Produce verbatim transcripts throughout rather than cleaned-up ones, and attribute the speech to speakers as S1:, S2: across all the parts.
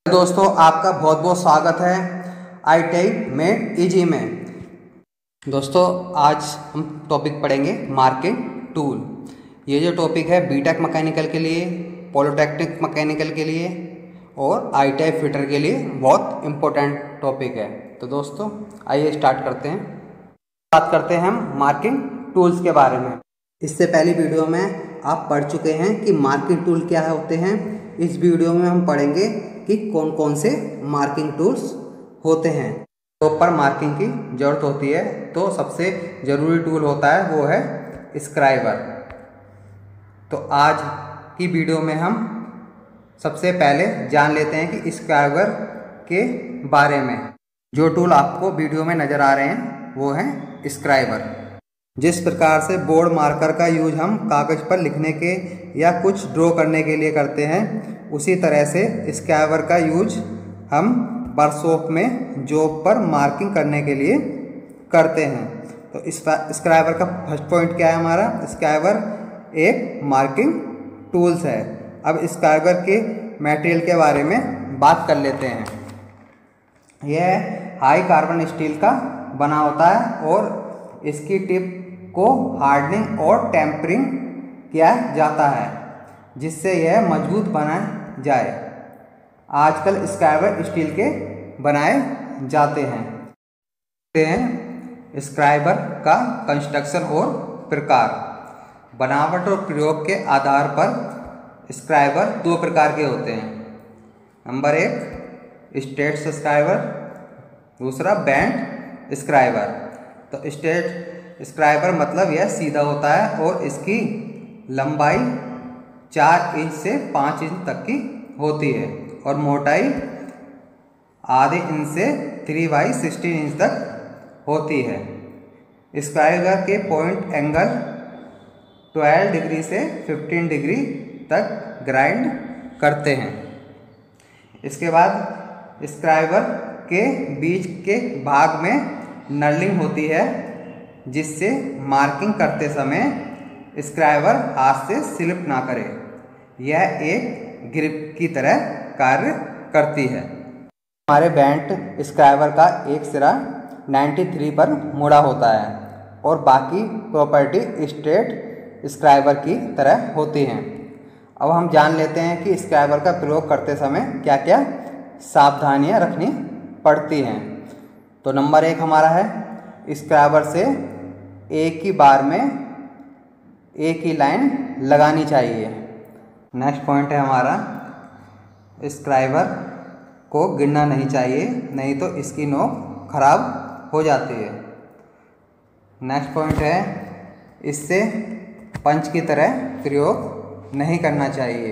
S1: दोस्तों, आपका बहुत बहुत स्वागत है आई टी आई में इजी में। दोस्तों, आज हम टॉपिक पढ़ेंगे मार्किंग टूल। ये जो टॉपिक है बीटेक मैकेनिकल के लिए, पॉलिटेक्निक मैकेनिकल के लिए और आई टी आई फिटर के लिए बहुत इम्पोर्टेंट टॉपिक है। तो दोस्तों आइए स्टार्ट करते हैं। बात करते हैं हम मार्किंग टूल्स के बारे में। इससे पहली वीडियो में आप पढ़ चुके हैं कि मार्किंग टूल क्या होते हैं। इस वीडियो में हम पढ़ेंगे कि कौन कौन से मार्किंग टूल्स होते हैं। तो पर मार्किंग की ज़रूरत होती है तो सबसे ज़रूरी टूल होता है वो है स्क्राइबर। तो आज की वीडियो में हम सबसे पहले जान लेते हैं कि स्क्राइबर के बारे में। जो टूल आपको वीडियो में नज़र आ रहे हैं वो है स्क्राइबर। जिस प्रकार से बोर्ड मार्कर का यूज हम कागज़ पर लिखने के या कुछ ड्रॉ करने के लिए करते हैं, उसी तरह से स्क्राइबर का यूज हम वर्कशॉप में जॉब पर मार्किंग करने के लिए करते हैं। तो इस स्क्राइबर का फर्स्ट पॉइंट क्या है हमारा? स्क्राइबर एक मार्किंग टूल्स है। अब स्क्राइबर के मटेरियल के बारे में बात कर लेते हैं। यह हाई कार्बन स्टील का बना होता है और इसकी टिप को हार्डनिंग और टेम्परिंग किया जाता है जिससे यह मजबूत बना जाए। आजकल स्क्राइबर स्टील के बनाए जाते हैं। स्क्राइबर का कंस्ट्रक्शन और प्रकार। बनावट और प्रयोग के आधार पर स्क्राइबर दो प्रकार के होते हैं। नंबर एक स्ट्रेट स्क्राइबर, दूसरा बैंड स्क्राइबर। तो स्ट्रेट स्क्राइबर मतलब यह सीधा होता है और इसकी लंबाई चार इंच से पाँच इंच तक की होती है और मोटाई आधे इंच से थ्री बाई सिक्सटीन इंच तक होती है। स्क्राइबर के पॉइंट एंगल ट्वेल्व डिग्री से फिफ्टीन डिग्री तक ग्राइंड करते हैं। इसके बाद स्क्राइबर के बीच के भाग में नर्लिंग होती है जिससे मार्किंग करते समय स्क्राइबर हाथ से स्लिप ना करे। यह एक ग्रिप की तरह कार्य करती है। हमारे बेंट स्क्राइबर का एक सिरा तिरानवे पर मुड़ा होता है और बाकी प्रॉपर्टी स्ट्रेट स्क्राइबर की तरह होती हैं। अब हम जान लेते हैं कि स्क्राइबर का प्रयोग करते समय क्या क्या सावधानियां रखनी पड़ती हैं। तो नंबर एक हमारा है स्क्राइबर से एक ही बार में एक ही लाइन लगानी चाहिए। नेक्स्ट पॉइंट है हमारा स्क्राइबर को गिरना नहीं चाहिए, नहीं तो इसकी नोक खराब हो जाती है। नेक्स्ट पॉइंट है इससे पंच की तरह प्रयोग नहीं करना चाहिए।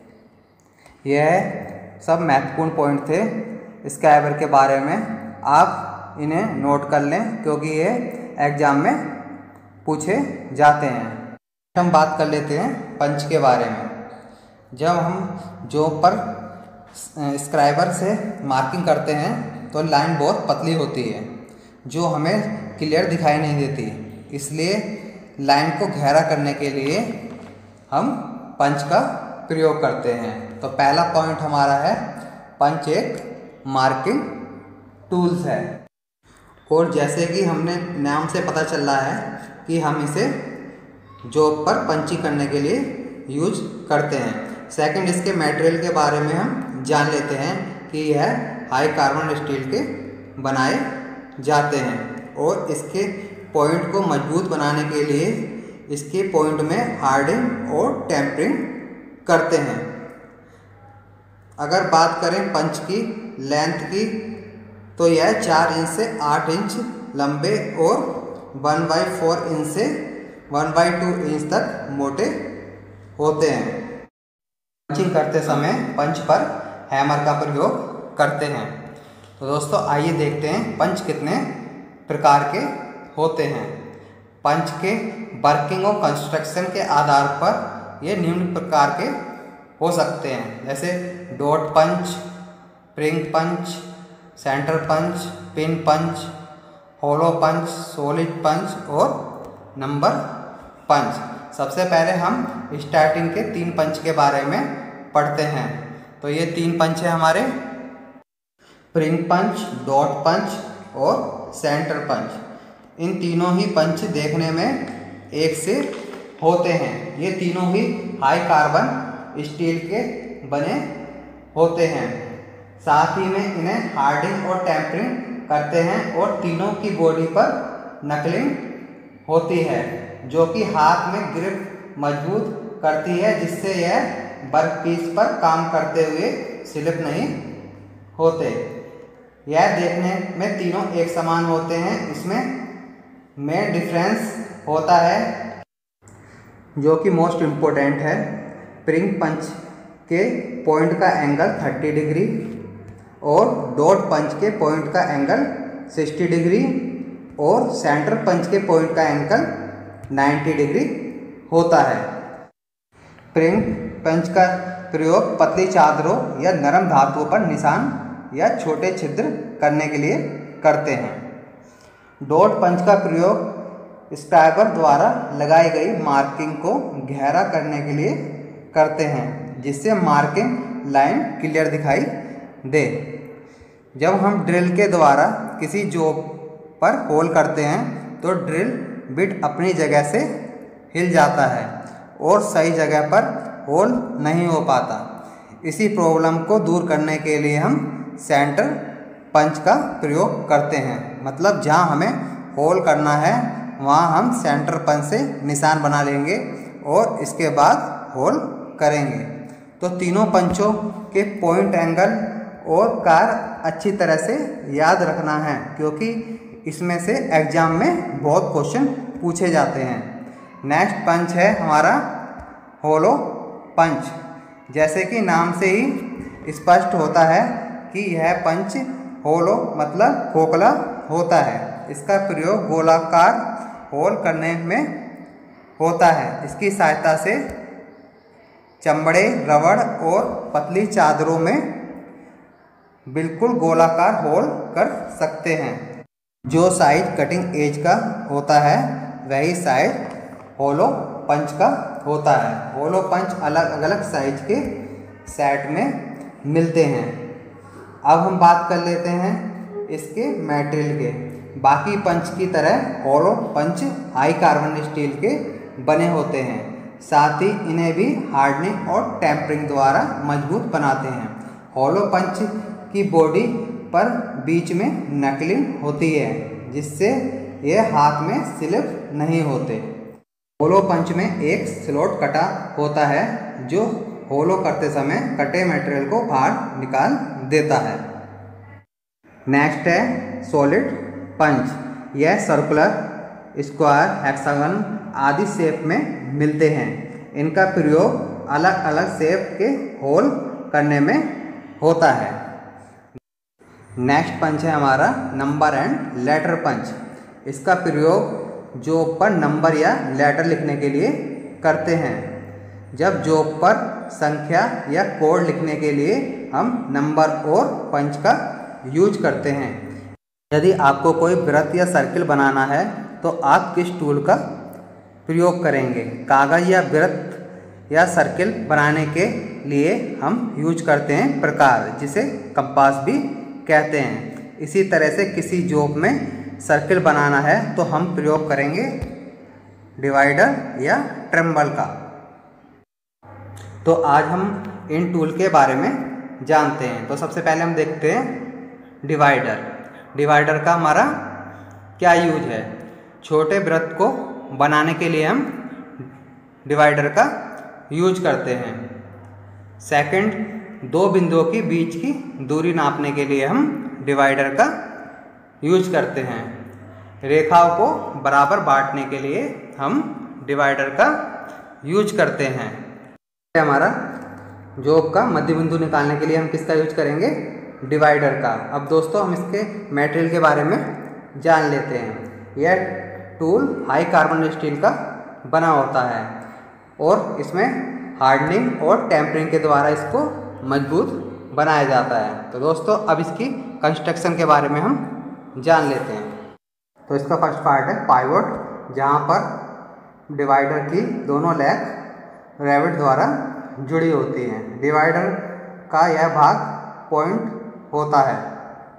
S1: यह सब महत्वपूर्ण पॉइंट थे स्क्राइबर के बारे में। आप इन्हें नोट कर लें क्योंकि ये एग्जाम में पूछे जाते हैं। हम बात कर लेते हैं पंच के बारे में। जब हम जॉब पर स्क्राइबर से मार्किंग करते हैं तो लाइन बहुत पतली होती है जो हमें क्लियर दिखाई नहीं देती, इसलिए लाइन को गहरा करने के लिए हम पंच का प्रयोग करते हैं। तो पहला पॉइंट हमारा है पंच एक मार्किंग टूल्स है और जैसे कि हमने नाम से पता चल रहा है कि हम इसे जॉब पर पंचिंग करने के लिए यूज करते हैं। सेकंड, इसके मटेरियल के बारे में हम जान लेते हैं कि यह हाई कार्बन स्टील के बनाए जाते हैं और इसके पॉइंट को मजबूत बनाने के लिए इसके पॉइंट में हार्डनिंग और टेम्परिंग करते हैं। अगर बात करें पंच की लेंथ की तो यह चार इंच से आठ इंच लंबे और वन बाई फोर इंच से वन बाई टू इंच तक मोटे होते हैं। पंचिंग करते समय पंच पर हैमर का प्रयोग करते हैं। तो दोस्तों आइए देखते हैं पंच कितने प्रकार के होते हैं। पंच के वर्किंग और कंस्ट्रक्शन के आधार पर ये निम्न प्रकार के हो सकते हैं, जैसे dot punch, spring punch, centre punch, pin punch, hollow punch, solid punch और नंबर पंच। सबसे पहले हम स्टार्टिंग के तीन पंच के बारे में पढ़ते हैं। तो ये तीन पंच है हमारे स्प्रिंग पंच, डॉट पंच और सेंटर पंच। इन तीनों ही पंच देखने में एक से होते हैं। ये तीनों ही हाई कार्बन स्टील के बने होते हैं। साथ ही में इन्हें हार्डनिंग और टेम्परिंग करते हैं और तीनों की बॉडी पर नकलिंग होती है जो कि हाथ में ग्रिप मजबूत करती है, जिससे यह वर्कपीस पर काम करते हुए स्लिप नहीं होते। यह देखने में तीनों एक समान होते हैं। इसमें मेन डिफरेंस होता है जो कि मोस्ट इम्पोर्टेंट है। स्प्रिंग पंच के पॉइंट का एंगल तीस डिग्री और डॉट पंच के पॉइंट का एंगल साठ डिग्री और सेंटर पंच के पॉइंट का एंगल नब्बे डिग्री होता है। स्प्रिंग पंच का प्रयोग पतली चादरों या नरम धातुओं पर निशान या छोटे छिद्र करने के लिए करते हैं। डॉट पंच का प्रयोग स्क्राइबर द्वारा लगाई गई मार्किंग को गहरा करने के लिए करते हैं, जिससे मार्किंग लाइन क्लियर दिखाई दे। जब हम ड्रिल के द्वारा किसी जॉब पर होल करते हैं तो ड्रिल बिट अपनी जगह से हिल जाता है और सही जगह पर होल नहीं हो पाता। इसी प्रॉब्लम को दूर करने के लिए हम सेंटर पंच का प्रयोग करते हैं। मतलब जहां हमें होल करना है वहां हम सेंटर पंच से निशान बना लेंगे और इसके बाद होल करेंगे। तो तीनों पंचों के पॉइंट एंगल और कार अच्छी तरह से याद रखना है, क्योंकि इसमें से एग्जाम में बहुत क्वेश्चन पूछे जाते हैं। नेक्स्ट पंच है हमारा होलो पंच। जैसे कि नाम से ही स्पष्ट होता है कि यह पंच होलो मतलब खोखला होता है। इसका प्रयोग गोलाकार होल करने में होता है। इसकी सहायता से चमड़े, रबड़ और पतली चादरों में बिल्कुल गोलाकार होल कर सकते हैं। जो साइज कटिंग एज का होता है वही साइज होलो पंच का होता है। होलो पंच अलग अलग साइज के सेट में मिलते हैं। अब हम बात कर लेते हैं इसके मटेरियल के। बाकी पंच की तरह hollow punch high carbon steel के बने होते हैं। साथ ही इन्हें भी हार्डनिंग और टेम्परिंग द्वारा मजबूत बनाते हैं। होलो पंच की बॉडी पर बीच में नकलिंग होती है, जिससे यह हाथ में स्लिप नहीं होते। होलो पंच में एक स्लॉट कटा होता है जो होलो करते समय कटे मटेरियल को बाहर निकाल देता है। नेक्स्ट है सॉलिड पंच। यह सर्कुलर, स्क्वायर, हेक्सागन आदि शेप में मिलते हैं। इनका प्रयोग अलग अलग शेप के होल करने में होता है। नेक्स्ट पंच है हमारा नंबर एंड लेटर पंच। इसका प्रयोग जॉब पर नंबर या लेटर लिखने के लिए करते हैं। जब जॉब पर संख्या या कोड लिखने के लिए हम नंबर और पंच का यूज करते हैं। यदि आपको कोई वृत्त या सर्किल बनाना है तो आप किस टूल का प्रयोग करेंगे? कागज या वृत्त या सर्किल बनाने के लिए हम यूज करते हैं प्रकार, जिसे कंपास भी कहते हैं। इसी तरह से किसी जॉब में सर्किल बनाना है तो हम प्रयोग करेंगे डिवाइडर या ट्रम्बल का। तो आज हम इन टूल के बारे में जानते हैं। तो सबसे पहले हम देखते हैं डिवाइडर। डिवाइडर का हमारा क्या यूज है? छोटे वृत्त को बनाने के लिए हम डिवाइडर का यूज करते हैं। सेकंड, दो बिंदुओं के बीच की दूरी नापने के लिए हम डिवाइडर का यूज करते हैं। रेखाओं को बराबर बांटने के लिए हम डिवाइडर का यूज करते हैं। हमारा जॉब का मध्य बिंदु निकालने के लिए हम किसका यूज करेंगे? डिवाइडर का। अब दोस्तों हम इसके मटेरियल के बारे में जान लेते हैं। यह टूल हाई कार्बन स्टील का बना होता है और इसमें हार्डनिंग और टेम्परिंग के द्वारा इसको मजबूत बनाया जाता है। तो दोस्तों अब इसकी कंस्ट्रक्शन के बारे में हम जान लेते हैं। तो इसका फर्स्ट पार्ट है पाइवोट, जहाँ पर डिवाइडर की दोनों लेग रैविट द्वारा जुड़ी होती हैं। डिवाइडर का यह भाग पॉइंट होता है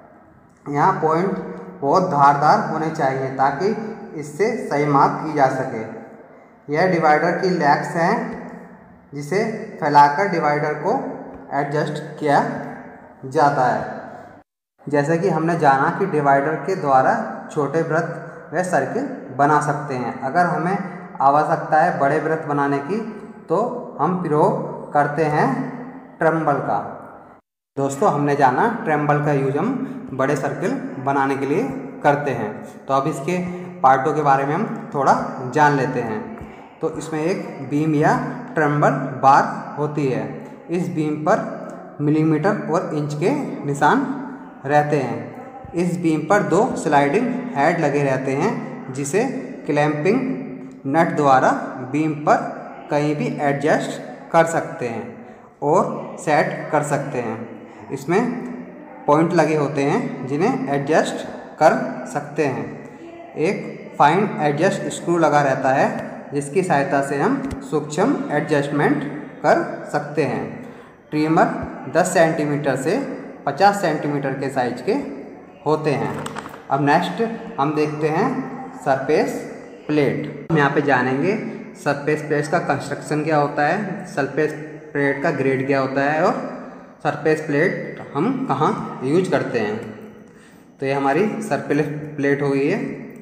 S1: यहाँ पॉइंट बहुत धारदार होने चाहिए ताकि इससे सही माप की जा सके। यह डिवाइडर की लेग्स हैं जिसे फैलाकर डिवाइडर को एडजस्ट किया जाता है। जैसे कि हमने जाना कि डिवाइडर के द्वारा छोटे वृत्त व सर्किल बना सकते हैं। अगर हमें आवश्यकता है बड़े वृत्त बनाने की तो हम प्रयोग करते हैं ट्रम्बल का। दोस्तों हमने जाना ट्रम्बल का यूज हम बड़े सर्किल बनाने के लिए करते हैं। तो अब इसके पार्टों के बारे में हम थोड़ा जान लेते हैं। तो इसमें एक बीम या ट्रम्बल बार होती है। इस बीम पर मिलीमीटर और इंच के निशान रहते हैं। इस बीम पर दो स्लाइडिंग हेड लगे रहते हैं जिसे क्लैंपिंग नट द्वारा बीम पर कहीं भी एडजस्ट कर सकते हैं और सेट कर सकते हैं। इसमें पॉइंट लगे होते हैं जिन्हें एडजस्ट कर सकते हैं। एक फाइन एडजस्ट स्क्रू लगा रहता है जिसकी सहायता से हम सूक्ष्म एडजस्टमेंट कर सकते हैं। ट्रिमर दस सेंटीमीटर से पचास सेंटीमीटर के साइज के होते हैं। अब नेक्स्ट हम देखते हैं सरफेस प्लेट। हम यहाँ पे जानेंगे सरफेस प्लेट का कंस्ट्रक्शन क्या होता है, सरफेस प्लेट का ग्रेड क्या होता है और सरफेस प्लेट हम कहाँ यूज करते हैं। तो ये हमारी सरफेस प्लेट हो गई है।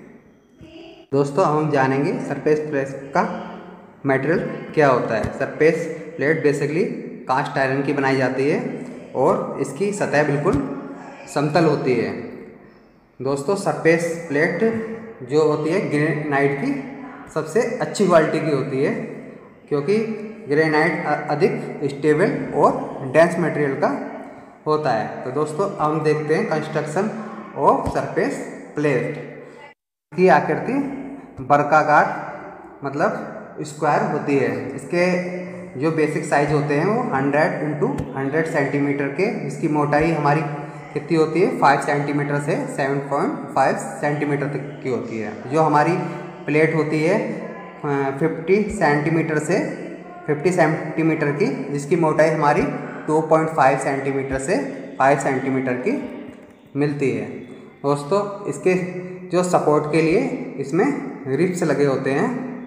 S1: दोस्तों हम जानेंगे सरफेस प्लेट का मटेरियल क्या होता है। Surface plate basically cast iron की बनाई जाती है और इसकी सतह बिल्कुल समतल होती है। दोस्तों सरफेस प्लेट जो होती है ग्रेनाइट की सबसे अच्छी क्वालिटी की होती है क्योंकि ग्रेनाइट अधिक स्टेबल और डेंस मटेरियल का होता है। तो दोस्तों हम देखते हैं कंस्ट्रक्शन ऑफ सरफेस प्लेट की आकृति वर्गाकार मतलब स्क्वायर होती है। इसके जो बेसिक साइज होते हैं वो हंड्रेड इंटू हंड्रेड सेंटीमीटर के, इसकी मोटाई हमारी कितनी होती है फाइव सेंटीमीटर से सेवन पॉइंट फाइव सेंटीमीटर तक की होती है। जो हमारी प्लेट होती है फिफ्टी सेंटीमीटर से फिफ्टी सेंटीमीटर की, जिसकी मोटाई हमारी टू पॉइंट फाइव सेंटीमीटर से फाइव सेंटीमीटर की मिलती है। दोस्तों इसके जो सपोर्ट के लिए इसमें रिब्स लगे होते हैं।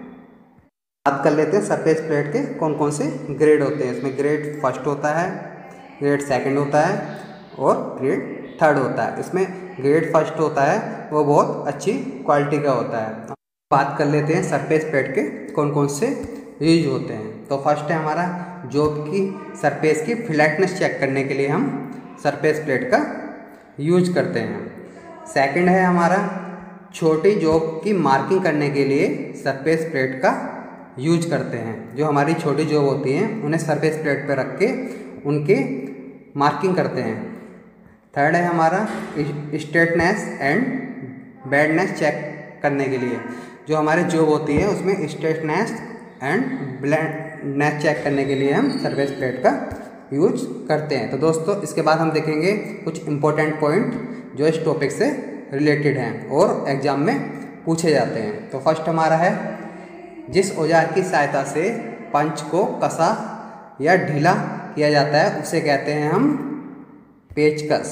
S1: बात कर लेते हैं सरफेस प्लेट के कौन कौन से ग्रेड होते हैं। इसमें ग्रेड फर्स्ट होता है, ग्रेड सेकंड होता है और ग्रेड थर्ड होता है। इसमें ग्रेड फर्स्ट होता है वो बहुत अच्छी क्वालिटी का होता है। बात कर लेते हैं सरफेस प्लेट के कौन कौन से यूज होते हैं। तो फर्स्ट है हमारा जॉब की सरफेस की फ्लैटनेस चेक करने के लिए हम सरफेस प्लेट का यूज करते हैं। सेकंड है हमारा छोटी जॉब की मार्किंग करने के लिए सरफेस प्लेट का यूज करते हैं। जो हमारी छोटी जॉब होती हैं उन्हें सरफेस प्लेट पर रख के उनके मार्किंग करते हैं। थर्ड है हमारा स्ट्रेटनेस एंड बैडनेस चेक करने के लिए। जो हमारी जॉब होती है उसमें स्ट्रेटनेस एंड ब्लैंडनेस चेक करने के लिए हम सरफेस प्लेट का यूज करते हैं। तो दोस्तों इसके बाद हम देखेंगे कुछ इम्पोर्टेंट पॉइंट जो इस टॉपिक से रिलेटेड हैं और एग्जाम में पूछे जाते हैं। तो फर्स्ट हमारा है जिस औजार की सहायता से पंच को कसा या ढीला किया जाता है उसे कहते हैं हम पेचकस।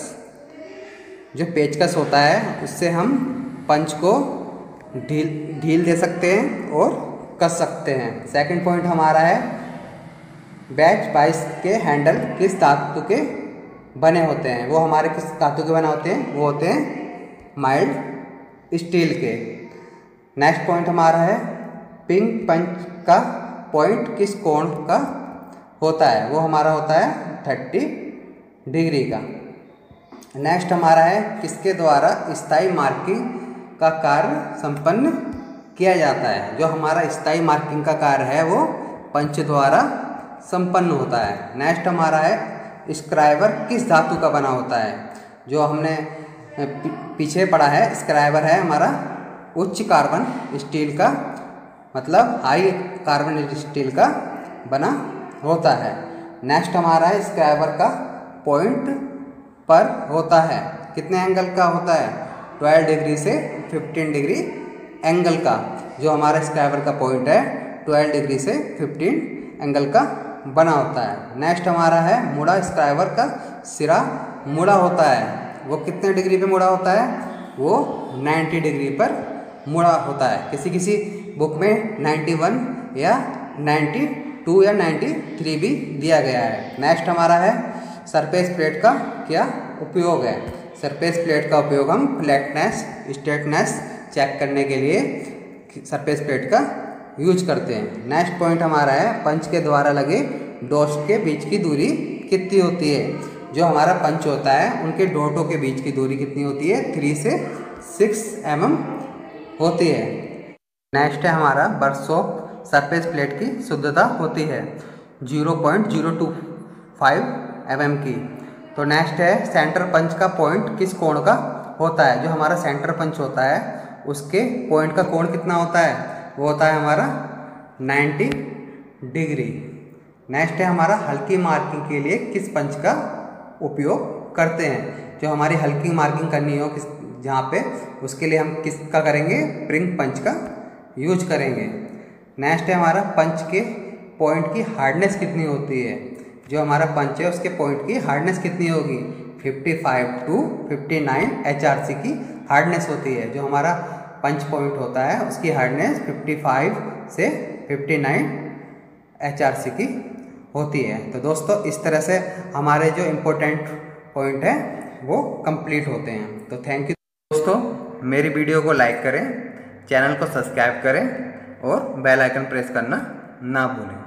S1: जो पेचकस होता है उससे हम पंच को ढील ढील दे सकते हैं और कस सकते हैं। सेकंड पॉइंट हमारा है बैच बाइस के हैंडल किस धातु के बने होते हैं। वो हमारे किस धातु के बने होते हैं, वो होते हैं माइल्ड स्टील के। नेक्स्ट पॉइंट हमारा है पिंग पंच का पॉइंट किस कोण का होता है, वो हमारा होता है थर्टी डिग्री का। नेक्स्ट हमारा है किसके द्वारा स्थायी मार्किंग का कार्य संपन्न किया जाता है। जो हमारा स्थायी मार्किंग का कार्य है वो पंच द्वारा संपन्न होता है। नेक्स्ट हमारा है स्क्राइबर किस धातु का बना होता है। जो हमने पीछे पढ़ा है स्क्राइबर है हमारा उच्च कार्बन स्टील का मतलब हाई कार्बन स्टील का बना होता है। नेक्स्ट हमारा है स्क्राइबर का पॉइंट पर होता है कितने एंगल का होता है, ट्वेल्व डिग्री से फिफ्टीन डिग्री एंगल का। जो हमारा स्क्राइबर का पॉइंट है ट्वेल्व डिग्री से फिफ्टीन एंगल का बना होता है। नेक्स्ट हमारा है मुड़ा स्क्राइबर का सिरा मुड़ा होता है वो कितने डिग्री पे मुड़ा होता है? वो नब्बे डिग्री पर मुड़ा होता है। किसी किसी बुक में इक्यानवे या बानवे या तिरानवे भी दिया गया है। नेक्स्ट हमारा है सरफेस प्लेट का क्या उपयोग है। सरफेस प्लेट का उपयोग हम फ्लैटनेस, स्ट्रेटनेस चेक करने के लिए सरफेस प्लेट का यूज करते हैं। नेक्स्ट पॉइंट हमारा है पंच के द्वारा लगे डॉट्स के बीच की दूरी कितनी होती है। जो हमारा पंच होता है उनके डॉटों के बीच की दूरी कितनी होती है? थ्री से सिक्स एम एम होती है। नेक्स्ट है हमारा वर्कशॉप सरफेस प्लेट की शुद्धता होती है zero point zero two five M M की। तो नेक्स्ट है सेंटर पंच का पॉइंट किस कोण का होता है। जो हमारा सेंटर पंच होता है उसके पॉइंट का कोण कितना होता है? वो होता है हमारा नब्बे डिग्री। नेक्स्ट है हमारा हल्की मार्किंग के लिए किस पंच का उपयोग करते हैं। जो हमारी हल्की मार्किंग करनी हो किस जहाँ पे, उसके लिए हम किसका करेंगे? प्रिंग पंच का यूज करेंगे। नेक्स्ट है हमारा पंच के पॉइंट की हार्डनेस कितनी होती है। जो हमारा पंच है उसके पॉइंट की हार्डनेस कितनी होगी? पचपन टू उनसठ एच आर सी की हार्डनेस होती है। जो हमारा पंच पॉइंट होता है उसकी हार्डनेस पचपन से उनसठ एच आर सी की होती है। तो दोस्तों इस तरह से हमारे जो इम्पोर्टेंट पॉइंट है वो कंप्लीट होते हैं। तो थैंक यू दोस्तों, मेरी वीडियो को लाइक करें, चैनल को सब्सक्राइब करें और बेल आइकन प्रेस करना ना भूलें।